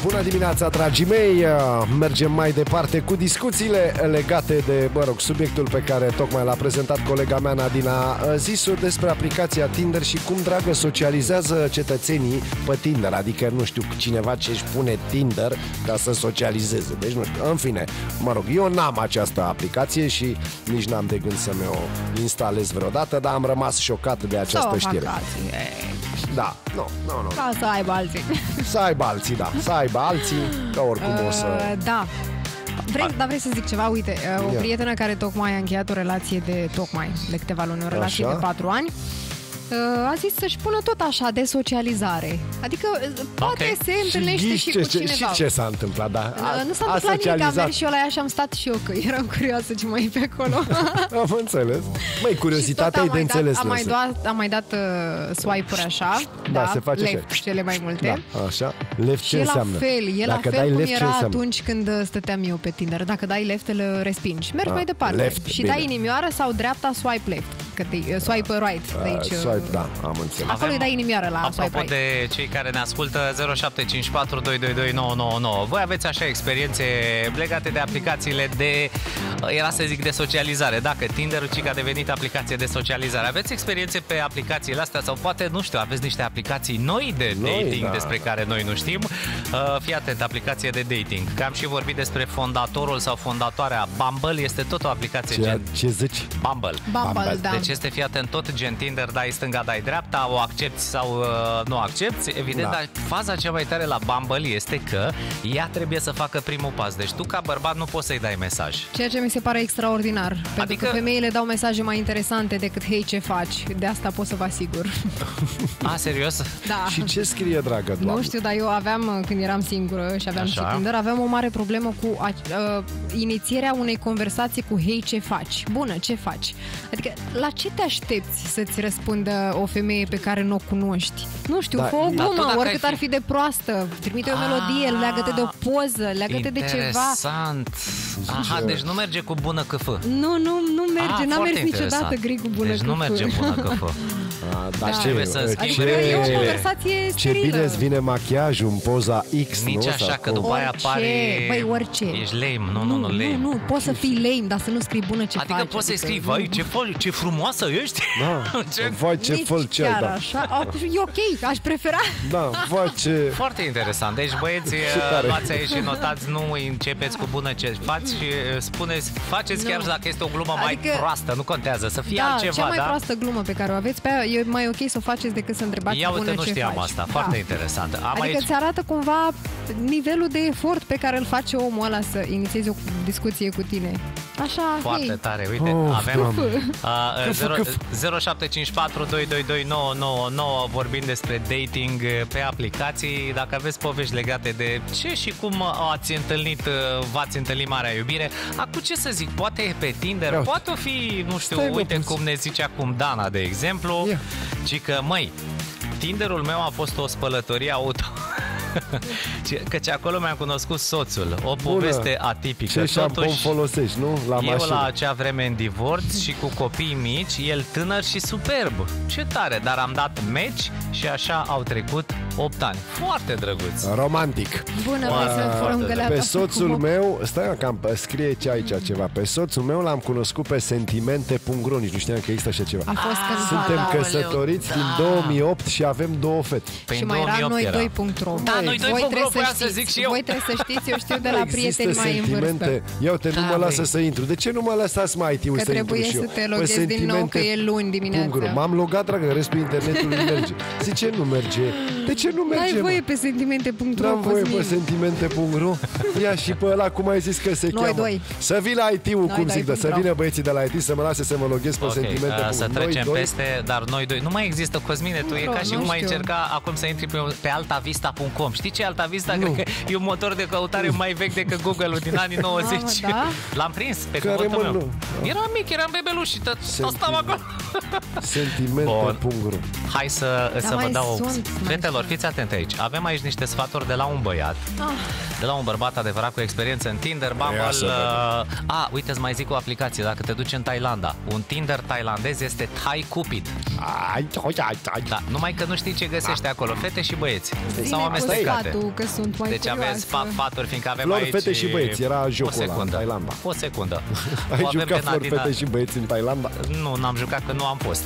Bună dimineața, dragii mei! Mergem mai departe cu discuțiile legate de, subiectul pe care tocmai l-a prezentat colega mea Nadina Zisu despre aplicația Tinder și cum, dragă, socializează cetățenii pe Tinder. Adică, nu știu, cineva ce își pune Tinder ca să socializeze. Deci, nu știu, în fine, eu n-am această aplicație și nici n-am de gând să mi-o instalez vreodată, dar am rămas șocat de această știre. Da, nu. Ca să aibă alții. Să aibă alții, da. Să aibă alții, că oricum o să... Da. Vrei să zic ceva? Uite, o prietenă care tocmai a încheiat o relație de câteva luni, o relație de 4 ani, a zis să-și pună tot așa de socializare. Adică poate se întâlnește și cu cineva. Și ce s-a întâmplat? Da? Nu s-a întâmplat nimic, am mers și eu la ea și am stat și eu, că eram curioasă ce mai e pe acolo. Am înțeles. Măi, curiozitatea e de înțeles. Am mai dat swipe-uri așa. Da, se face left, cele mai multe. Da, așa. Left ce înseamnă? E la fel cum era atunci când stăteam eu pe Tinder. Dacă dai left, îl respingi. Mergi mai departe. Left, și bine. dai inimioară sau dreapta, swipe left. Swipe right. De aici, da, am înțeles. Acolo îi dai inimioară la swipe right. Apropo de cei care ne ascultă, 0754 222 999. Voi aveți așa experiențe legate de aplicațiile de socializare. Dacă Tinder-ul a devenit aplicație de socializare. Aveți experiențe pe aplicațiile astea sau poate, nu știu, aveți niște aplicații noi de dating despre care noi nu știm? Fii atent, aplicație de dating. Că am și vorbit despre fondatorul sau fondatoarea Bumble, este tot o aplicație Ce zici? Bumble, da. Deci este, fii atent, tot gen Tinder, dai stânga, dai dreapta, o accepti sau nu accepti, evident, dar faza cea mai tare la Bumble este că ea trebuie să facă primul pas. Deci tu, ca bărbat, nu poți să-i dai mesaj. Ceea ce mi se pare extraordinar. Pentru că femeile dau mesaje mai interesante decât hei, ce faci? De asta pot să vă asigur. Serios? Da. Și ce scrie, dragă doamnă? Nu știu, dar eu aveam, când eram singură și aveam și Tinder, aveam o mare problemă cu inițierea unei conversații cu hei, ce faci? Bună, ce faci? Adică, la ce te aștepți să-ți răspundă o femeie pe care nu o cunoști? Nu știu, fă o glumă, oricât ar fi de proastă. Trimite o melodie, leagă-te de o poză, leagă-te de ceva. Interesant. Aha, deci nu merge cu bună câfă. Nu merge, n-a mers niciodată gri cu bună câfă. Deci nu merge bună câfă. Dar trebuie să schimbi e o conversație sterilă. Ce bine îți vine machiajul în poza X, nici nu? așa, că după aia apare... Băi, orice. Ești lame, nu lame. Nu, poți să fii lame, dar să nu scrii bună ce faci. Adică poți să-i scrii, vai, ce frumoasă ești. Da, vai, ce fălcei, da. Așa, e ok, aș prefera. Da, vai, ce... Foarte interesant. Deci, băieți, luați aici și notați, nu începeți cu bună ce faci și faceți chiar dacă este o glumă mai proastă, nu contează, să fie altceva, cea mai proastă glumă pe care o aveți pe aia, e mai ok să o faceți decât să întrebați bună ce faci. Nu știam asta, foarte interesant. Adică ți arată cumva nivelul de efort pe care îl face omul ăla să inițieze o discuție cu tine. Așa, foarte tare, uite, avem 0754 222 999 vorbind despre dating pe aplicații. Dacă aveți povești legate de ce și cum v-ați întâlnit marea iubire, acum ce să zic, poate pe Tinder, poate o fi, nu știu, uite cum ne zice acum Dana, de exemplu, ci că, măi, Tinderul meu a fost o spălătorie auto. Căci acolo mi-am cunoscut soțul. O poveste atipică. Ce șampon folosești, nu? La mașină. Eu la acea vreme în divorț și cu copii mici, el tânăr și superb. Ce tare, dar am dat match și așa au trecut 8 ani. Foarte drăguț. Romantic. Bună, pe soțul meu, stai că scrie aici ceva. Pe soțul meu l-am cunoscut pe sentimente.ro. Nici nu știam că există așa ceva. Suntem căsătoriți din 2008 și avem 2 fete. Și mai era noi2.ro. Noi 2.ro, voiam să zic și eu. Voi trebuie să știți, eu știu de la prieteni mai în vârstă. Ia uite, nu mă lasă să intru. De ce nu mă lăsați mai tiu să intru și eu? Că trebuie să te loghezi din nou, că e luni dimineața. M-am logat, dragă, restul internetului merge. Zice, nu merge. De ce nu merge? N-ai voie pe sentimente.ro. N-am voie pe sentimente.ro. Ia și pe ăla, cum ai zis că se cheamă? Să vii la IT-ul, cum zic, să vină băieții de la IT să mă lase să mă loghez pe sentimente.ro. Să trecem peste, dar noi doi. Nu mai există, Cosmine, tu e ca și cum ai încerca acum să intri pe altavista.com. Știi ce e Altavista? Cred că e un motor de căutare mai vechi decât Google-ul din anii 90. L-am prins pe cuvântul meu. Eram mic, eram bebeluș și stau acolo. Sentimente.ro. Hai să vă dau... Fetelor, fiți atent aici. Avem aici niște sfaturi de la un băiat, de la un bărbat adevărat cu experiență în Tinder, Bumble. Uite, îți mai zic o aplicație. Dacă te duci în Thailanda, un Tinder thailandez este Thai Cupid. Da, numai că nu știi ce găsești acolo. Fete și băieți. Sau amestecate. Deci aveți sfaturi, fiindcă avem Flori, aici... fete și băieți. Era jocul ăla în Thailanda. O secundă. Ai jucat flori, fete și băieți în Thailanda? Nu, n-am jucat că nu am fost.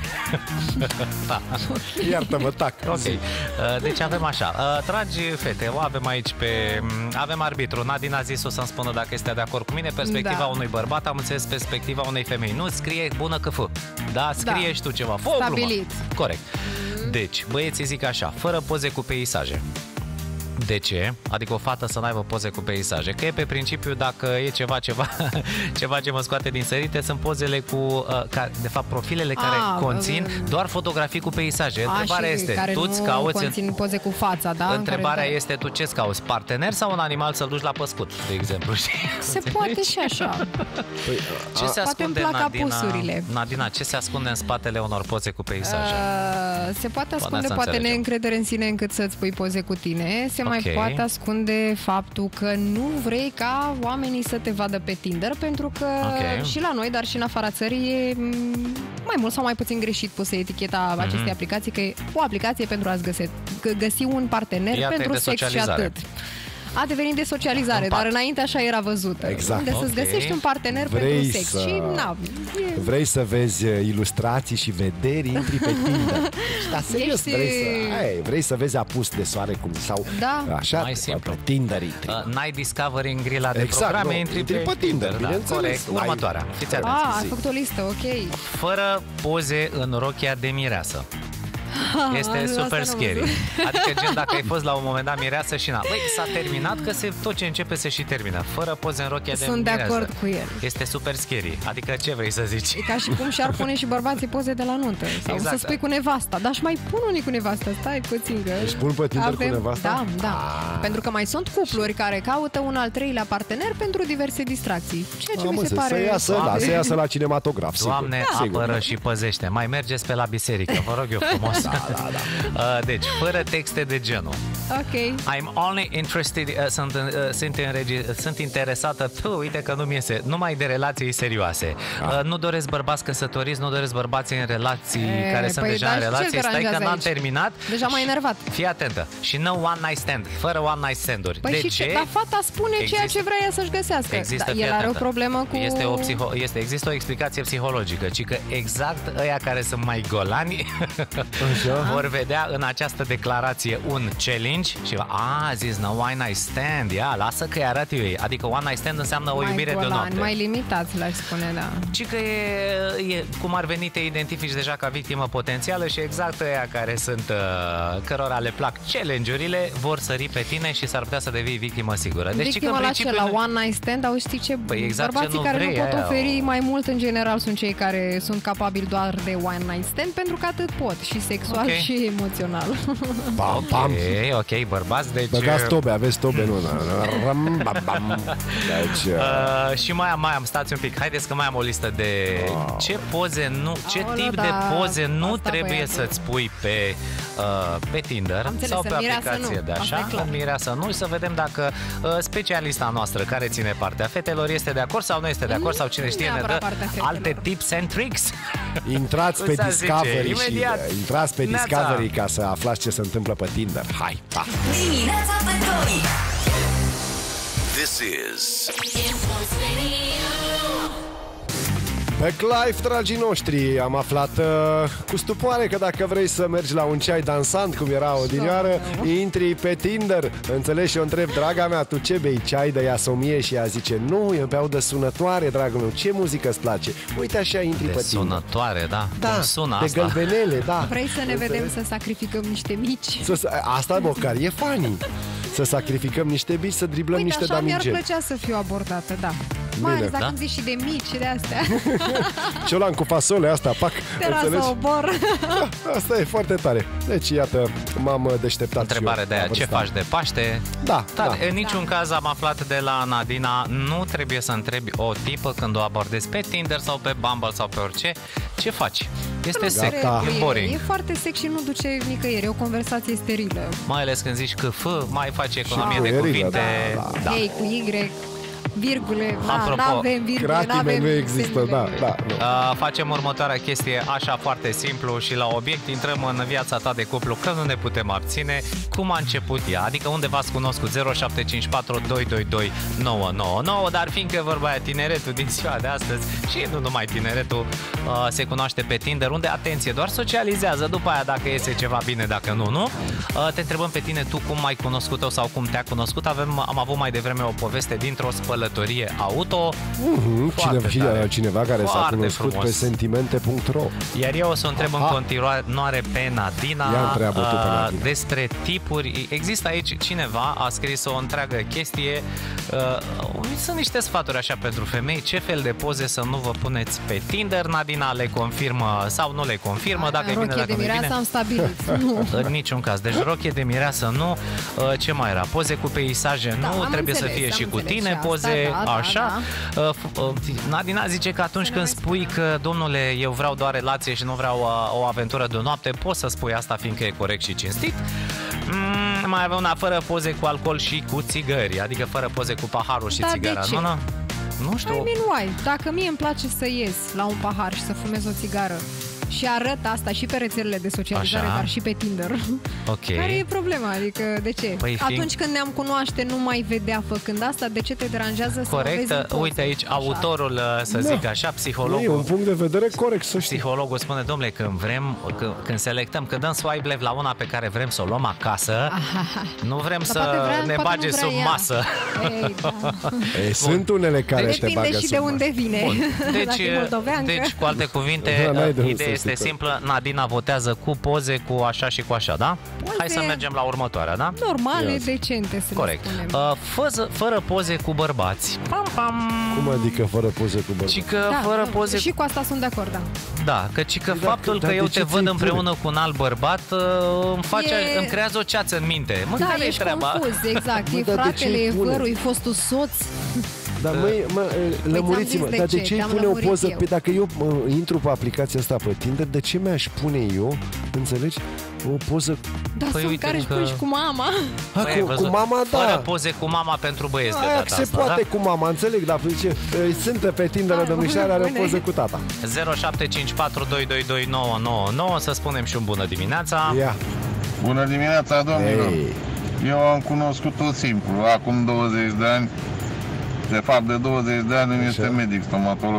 Iartă-mă, tac. Ok. Deci avem așa. Tragi fete. O avem aici pe... Avem arbitru. Nadina a zis-o să-mi spună dacă este de acord cu mine. Perspectiva unui bărbat, am înțeles perspectiva unei femei. Nu scrie bună că fă. Da, scrie și tu ceva. Fă o glumă. Stabilit. Corect. Deci, băieții zic așa, fără poze cu peisaje. De ce? Adică o fată să n-aibă poze cu peisaje. Că e pe principiu, dacă e ceva ce mă scoate din sărite, sunt pozele cu, de fapt, profilele care conțin doar fotografii cu peisaje. Întrebarea este, tu-ți cauți... conțin poze cu fața, da? Întrebarea este, tu ce-ți cauți? Partener sau un animal să-l duci la păscut, de exemplu? Se poate și așa. Ce se ascunde, Nadina? Nadina, ce se ascunde în spatele unor poze cu peisaje? Se poate ascunde poate neîncredere în sine încât să-ți pui poze cu tine. Se mai poate ascunde faptul că nu vrei ca oamenii să te vadă pe Tinder, pentru că și la noi, dar și în afara țării e mai mult sau mai puțin greșit pusă eticheta acestei aplicații, că e o aplicație pentru a-ți găsi un partener pentru sex și atât. A devenit de socializare, dar înainte așa era văzută. Exact. Unde să-ți găsești un partener pentru sex. Și, vrei să vezi ilustrații și vederi, intri pe Tinder. Da, serios, vrei să vezi apus de soare cum sau așa, mai simplu. Pe Tinder intri. N-ai discovery în grila de programe, intri pe Tinder. Corect. Următoarea. Fiți atenți. Ai făcut o listă, ok. Fără poze în rochia de mireasă. Este super scary. Adică gen dacă ai fost la un moment dat mireasă și băi, s-a terminat, că tot ce începe se și termină. Fără poze în rochia de mireasă. Sunt de acord cu el. Este super scary. Adică ce vrei să zici? E ca și cum și-ar pune și bărbații poze de la nuntă. Sau să spui cu nevasta. Dar și mai pun unii cu nevasta. Stai puțin că... Își pun pe Tinder cu nevasta? Da. Pentru că mai sunt cupluri care caută un al treilea partener pentru diverse distracții. Ceea ce mi se pare... Să iasă la cinematograf. Doamne, apără și păzește. Mai mergeți pe la biserică, vă rog eu frumos. Da. Deci, fără texte de genul. Ok. I'm only interested, sunt interesată, uite că nu-mi iese, numai de relații serioase. Nu doresc bărbați căsătoriți, nu doresc bărbații în relații care sunt deja în relații. Stai că n-am terminat. Deja m-ai enervat. Fii atentă. Și no one night stand, fără one night stand-uri. Păi de ce? Dar fata spune ceea ce vrea ea să-și găsească. El are o problemă cu... Există o explicație psihologică, ci că exact ăia care sunt mai golani vor vedea în această declarație un challenge și a zis no one night stand, lasă că-i arată eu ei. Adică one night stand înseamnă o iubire de o noapte. Mai limitați, l-aș spune, da. Ci că e cum ar veni, te identifici deja ca victimă potențială și exact ăia care sunt, cărora le plac challenge-urile, vor sări pe tine și s-ar putea să devii victimă sigură. Deci victima la ce? La one night stand? Au știi ce? Păi exact, bărbații care nu pot oferi mai mult în general sunt cei care sunt capabili doar de one night stand, pentru că atât pot, și sexual și emoțional. Ok, bărbați, deci... Băgați tobe, aveți tobe, nu? Deci... Și mai am, stați un pic, haideți că mai am o listă de ce poze tip de poze nu trebuie să-ți pui pe Tinder sau pe aplicație de așa, în mireasă nu, și să vedem dacă specialista noastră care ține partea fetelor este de acord sau nu este de acord, sau cine știe ne dă alte tips and tricks. Intrați pe Discovery intrați pe Discovery ca să aflați ce se întâmplă pe Tinder. Hai, pa! Dimineața Petoni. This is Pe Clive, dragii noștri, am aflat cu stupoare că dacă vrei să mergi la un ceai dansant, cum era odinioară, intri pe Tinder. Înțelegi? Și o întreb, draga mea, tu ce bei? Ceai de Iasomie? Și ea zice, nu, eu beau de sunătoare, dragul meu. Ce muzică îți place? Uite, așa intri pe Tinder. Sunătoare, da. Cum sună de asta? gălbenele, da. Vrei să ne vedem să sacrificăm niște mici? Asta, măcar, e funny. Să sacrificăm niște bici, să driblăm niște damigeni. Așa mi-ar plăcea să fiu abordată, da. Mai ales Bine. dacă îmi zici și de mici și de astea. Ciolan cu fasole, asta, pac. Terasa obor. Asta e foarte tare. Deci, iată, m-am deșteptat. Întrebare și de eu, aia, la ce vârsta. faci de Paște? Da, Dar da. în niciun caz am aflat de la Nadina, nu trebuie să întrebi o tipă când o abordezi pe Tinder sau pe Bumble sau pe orice, ce faci? Este sec, Gata. e boring. E foarte sec și nu duce nicăieri. E o conversație sterilă. Mai ales când zici că mai faci economie de puierilă, cuvinte. da. Ei, cu Y, virgule, Apropo, n-avem virgule, Cratime n-avem nu există, semnele. da. Nu. Facem următoarea chestie așa foarte simplu și la obiect intrăm în viața ta de cuplu că nu ne putem abține. Cum a început ea? Adică unde v-ați cunoscut? 0754 222 999, dar fiindcă vorba aia tineretul din ziua de astăzi și nu numai tineretul se cunoaște pe Tinder, unde, atenție, doar socializează, după aia dacă iese ceva bine, dacă nu. Te întrebăm pe tine, tu cum ai cunoscut-o sau cum te-a cunoscut? Am avut mai devreme o poveste dintr-o spălătorie auto. Foarte tare. Cineva care s-a Foarte cunoscut frumos. pe sentimente.ro. Iar eu o să o întreb în continuare pe Nadina Ia întreabă tu pe Nadina. despre tipuri. Există aici cineva, a scris o întreagă chestie. Sunt niște sfaturi așa pentru femei. Ce fel de poze să nu vă puneți pe Tinder? Nadina le confirmă sau nu le confirmă? Dacă e bine, Rochie dacă de nu e mireasă bine. am stabilit. Nu. În niciun caz. Deci rochie de mireasă nu. Ce mai era? Poze cu peisaje Da, nu. am Trebuie înțeles, să fie am și cu înțeles tine și asta, poze. da, Așa. Nadina zice că atunci când spui că, domnule, eu vreau doar relație și nu vreau o aventură de o noapte, poți să spui asta fiindcă e corect și cinstit. Mai avea una fără poze cu alcool și cu țigări, adică fără poze cu paharul și Da, de țigara. ce? Nu știu. I mean, why? Dacă mie îmi place să ies la un pahar și să fumez o țigară și arăt asta și pe rețelele de socializare, Așa. dar și pe Tinder. Ok. Care e problema? Adică, de ce? Păi, Atunci când ne-am cunoaște, nu mai vedea făcând asta, de ce te deranjează să mă vezi în Corect. poze? Uite aici, Așa. autorul, să zic așa, Nu, e un psihologul. punct de vedere corect, să știi. Psihologul spune, domnule, când selectăm, când dăm swipe left la una pe care vrem să o luăm acasă, nu vrem Dar să poate vrea, ne poate bage nu vrea sub ea. masă. Ei, da. Sunt unele care te Depinde bagă și sub de masă. unde vine. Dacă e moldoveancă. Deci, cu alte cuvinte, Da, n-ai de unde ideea să este știi. simplă. Nadina votează cu poze, cu așa și cu așa, da? Poze Hai să mergem la următoarea, da? Normale, Ia. decente, să Corect. le spunem. Fără poze cu bărbați. Pam, pam. Cum adică fără poze cu bărbați? Și că fără nu, poze Și cu asta sunt de acord, da. Da, căci că Păi faptul dar că de eu ce te văd ți-i împreună cu un alt bărbat îmi creează o ceață în minte. Mă, Da, care e ești treaba? confuz, exact. Mă, E dar de ce fratele, îi e pune? vărul, e fostul soț. Dar lămuriți-mă, zis de dar de ce, ce îi te-am pune o lămurit poză? eu. Păi dacă eu intru pe aplicația asta pe Tinder, de ce mi-aș pune eu, înțelegi, o poză Da, Păi sunt uite care își că- pun și cu mama. Păi, ai cu văzut? mama, Fără da. poze cu mama pentru băieți de Aia data se asta, poate da? cu mama, înțeleg, dar zice, sunt pe Tinder, Hai, domnișoara are o bune. poză cu tata. 0754 222 999, să spunem și un bună dimineața. Ia. Bună dimineața, domnilor! Ei. Eu am cunoscut-o simplu, acum 20 de ani. De fapt, de 20 de ani îmi este medic, stomatolog.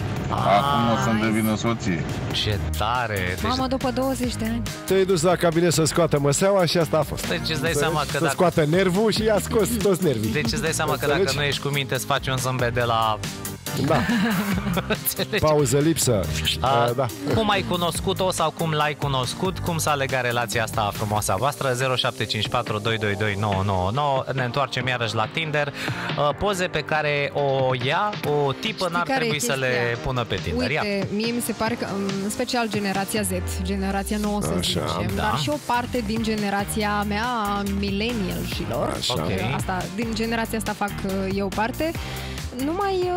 Acum o să-mi devină soție. Ce tare! Deci, Mama după 20 de ani. Te-ai dus la cabinet să scoată măseaua și asta a fost. deci îți dai seama că Să dacă... scoată nervul și i-a scos toți nervii. Deci îți dai seama că dacă Înțelegi? nu ești cu minte, îți faci un zâmbet de la... Da, Înțelegi? pauză, lipsă. Da. Cum ai cunoscut-o sau cum l-ai cunoscut? Cum s-a legat relația asta frumoasă a voastră? 0754 222 999. Ne întoarcem iarăși la Tinder. Poze pe care o ia, o tipă Știi n-ar care e trebui să le chestia? pună pe Tinder. Ia. Uite, mie mi se pare că, în special generația Z, generația nouă să Așa, zicem, da. dar și o parte din generația mea, millennial-șilor, Așa. Ok. asta, din generația asta fac eu parte, nu mai...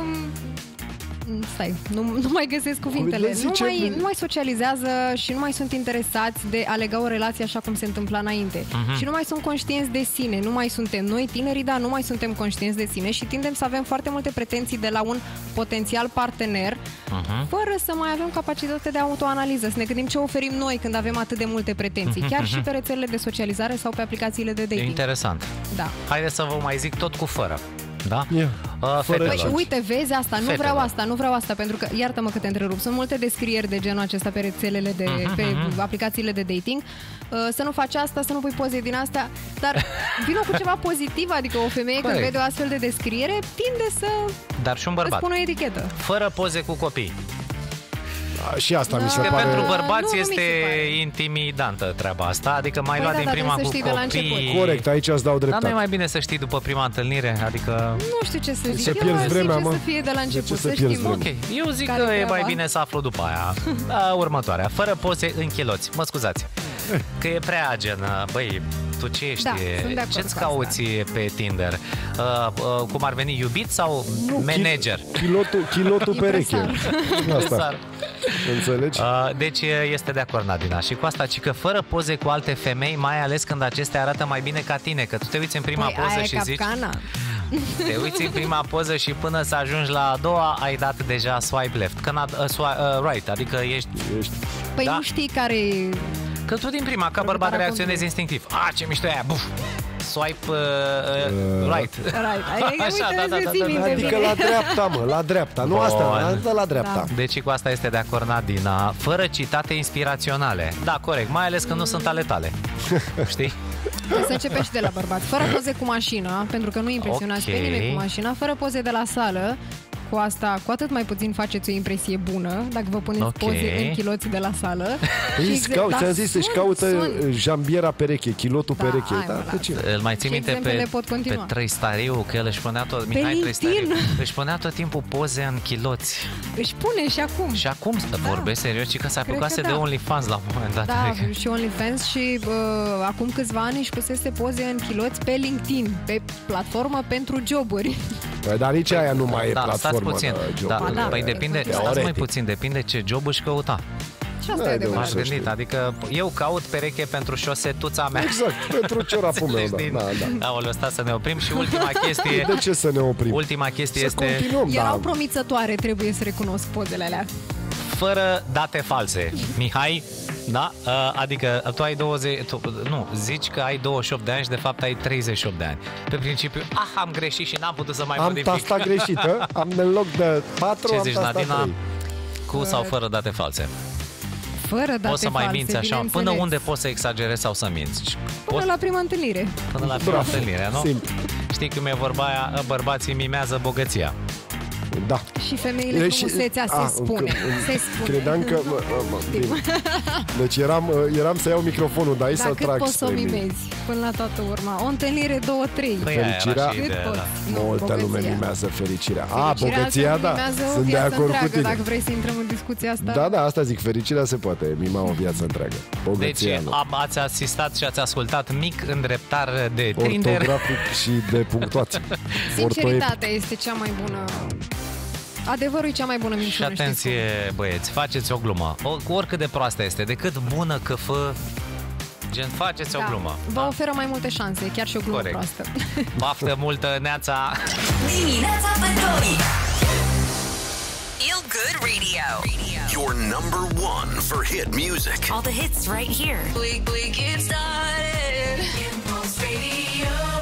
Stai, nu mai găsesc cuvintele. Nu mai socializează și nu mai sunt interesați de a lega o relație așa cum se întâmpla înainte. Și nu mai sunt conștienți de sine. Nu mai suntem noi tinerii, dar nu mai suntem conștienți de sine și tindem să avem foarte multe pretenții de la un potențial partener fără să mai avem capacitate de autoanaliză. Să ne gândim ce oferim noi când avem atât de multe pretenții. Chiar și pe rețelele de socializare sau pe aplicațiile de dating. Interesant. Da. Haideți să vă mai zic tot cu fără. Da? Ia. Fără Fetelor. Păi, uite, vezi asta, Fetelor. nu vreau asta, pentru că, iartă-mă că te întrerup, sunt multe descrieri de genul acesta pe rețelele pe aplicațiile de dating, să nu faci asta, să nu pui poze din astea, dar vină cu ceva pozitiv, adică o femeie când Corect. vede o astfel de descriere, tinde să Dar și un îți bărbat. pună o etichetă. Fără poze cu copii. Și asta mi se Că pare... pentru bărbați Nu mi este se pare. intimidantă treaba asta, adică mai Păi luat da, din dar prima trebuie cu să știi de la copii. început. Corect, aici îți dau Dar nu dreptate. e mai bine să știi după prima întâlnire, adică... Nu știu ce să zic. Să Eu pierzi zic vremea, ce mă. să fie de la De ce început. să Să pierzi știm. vremea? Ok, eu zic Care că e mai treaba? bine să aflu după aia. Următoarea, fără poze în chiloți. Mă scuzați, că e prea agen. Băi, tu ce ești? Da, sunt de acord Ce-ți cu cauți pe Tinder? Cum ar veni, iubit sau manager? Chilotul pereche. Asta. Impresar. Înțelegi? Deci este de acord, Nadina. Și cu asta, ci că fără poze cu alte femei, mai ales când acestea arată mai bine ca tine, că tu te uiți în prima Păi, poză aia e și zici... capcana. Te uiți în prima poză și până să ajungi la a doua, ai dat deja swipe left. Right, adică ești... Păi Da. nu știi care e... Că tu din prima, ca bărbat, reacționezi instinctiv. Ce mișto e aia, buf! Swipe right. Așa, da. Adică la dreapta, mă, la dreapta. Nu Bun. asta, la dreapta. Deci cu asta este de acord, Nadina. Fără citate inspiraționale. Da, corect, mai ales când nu sunt ale tale. Știi? Să începem și de la bărbați. Fără poze cu mașina, pentru că nu impresionați pe nimeni cu mașina. Fără poze de la sală. Cu asta, cu atât mai puțin faceți o impresie bună dacă vă puneți poze în chiloți de la sală. Ți-am zis, își caută jambiera pereche, chilotul pereche. Îl mai ții minte pe Trăistariu, că el își punea tot, Mihai Trăistariu, își punea tot timpul poze în chiloți. Își pune și acum. Și acum vorbesc serios, și că s-a apucase de OnlyFans la un moment dat. Da, și OnlyFans și acum câțiva ani își pusese poze în chiloți pe LinkedIn, pe platformă pentru joburi. Dar nici aia nu mai e platformă. Puțin. Păi depinde, stați mai puțin, depinde ce job își căuta. Și asta e M-aș gândit, adică eu caut pereche pentru șosetuța mea. Exact, pentru ciorapul meu, da. Aoleu, sta să ne oprim și ultima chestie. De ce să ne oprim? Ultima chestie să este... continuăm, erau promițătoare, trebuie să recunosc pozele alea. Fără date false. Mihai, da? Adică tu ai zici că ai 28 de ani și de fapt ai 38 de ani. Pe principiu, am greșit și n-am putut să mai modific. Am tastat greșită, am în loc de 4, ce am zici, tastat Nadina? 3. Cu sau fără date false? Fără date poți să mai false, minți așa, până unde poți să exagerezi sau să minți? Până la prima întâlnire. Până la prima întâlnire, nu? Simplu. Știi cum e vorba aia, bărbații mimează bogăția. Da. Și femeile frumusețea se spune. Credeam că... Deci eram să iau microfonul, dar aici să-l trag. Cât poți să o mimezi până la toată urma? O întâlnire, 2-3. Fericirea, multă lume mimează fericirea. Bogăția, da. Sunt de acord cu tine. Dacă vrei să intrăm în discuția asta. Da, asta zic, fericirea se poate mima o viață întreagă. Bogăția, deci ați asistat și ați ascultat mic îndreptar de Tinder. Ortografic și de punctuație. Sinceritatea este cea mai bună. Adevărul e cea mai bună minciună. Și atenție, băieți, faceți o glumă. Oricât de proastă este, decât bună că fă, gen, faceți o glumă. Vă oferă mai multe șanse, chiar și o glumă proastă. Baftă multă, Neața! Dimineața Petoni. Feel Good Radio. Your number one for hit music. All the hits right here. We get started. Impulse Radio.